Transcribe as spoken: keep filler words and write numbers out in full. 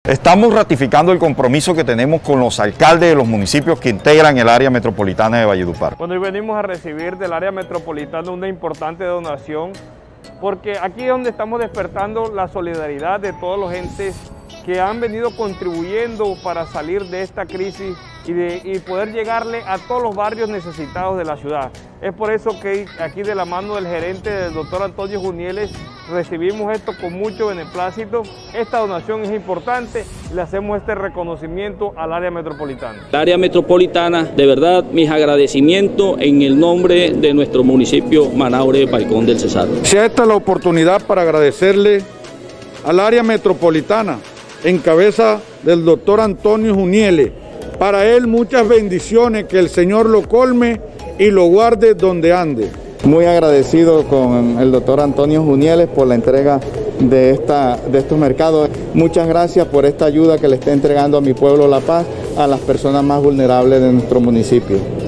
Estamos ratificando el compromiso que tenemos con los alcaldes de los municipios que integran el área metropolitana de Valledupar. Bueno, hoy venimos a recibir del área metropolitana una importante donación, porque aquí es donde estamos despertando la solidaridad de todos los entes que han venido contribuyendo para salir de esta crisis y, de, y poder llegarle a todos los barrios necesitados de la ciudad. Es por eso que aquí de la mano del gerente, del doctor Antonio Junieles, recibimos esto con mucho beneplácito. Esta donación es importante y le hacemos este reconocimiento al área metropolitana. La área metropolitana, de verdad, mis agradecimientos en el nombre de nuestro municipio Manaure, Balcón del Cesar. Sea esta la oportunidad para agradecerle al área metropolitana, en cabeza del doctor Antonio Junieles. Para él muchas bendiciones, que el Señor lo colme y lo guarde donde ande. Muy agradecido con el doctor Antonio Junieles por la entrega de, esta, de estos mercados. Muchas gracias por esta ayuda que le está entregando a mi pueblo La Paz, a las personas más vulnerables de nuestro municipio.